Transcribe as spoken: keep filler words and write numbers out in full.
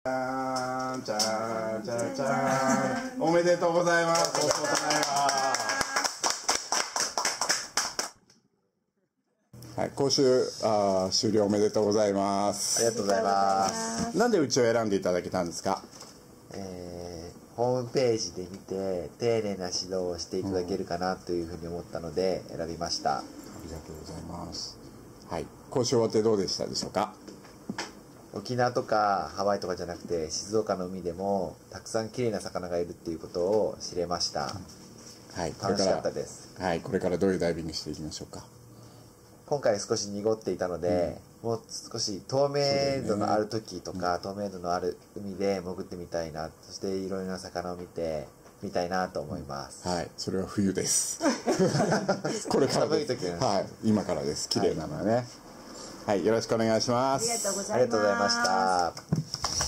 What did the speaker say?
じゃーんじゃーんじゃーんじゃーん、おめでとうございます。おめでとうございます。はい、講習あ終了おめでとうございます。 ありがとうございます。 なんでうちを選んでいただけたんですか？ えー、ホームページで見て丁寧な指導をしていただけるかなというふうに思ったので選びました。 ありがとうございます。はい、講習終わってどうでしたでしょうか？ 沖縄とかハワイとかじゃなくて静岡の海でもたくさん綺麗な魚がいるっていうことを知れました。 はい、 楽しかったです。 はい、これからどういうダイビングしていきましょうか？ 今回少し濁っていたので、うん、もう少し透明度のある時とか、ね、透明度のある海で潜ってみたいな、そしていろいろな魚を見てみたいなと思います。 はい、それは冬です。これからです。寒い時です。はい、今からです。綺麗なのはね。はい、はい、よろしくお願いします。 ありがとうございます。 ありがとうございました。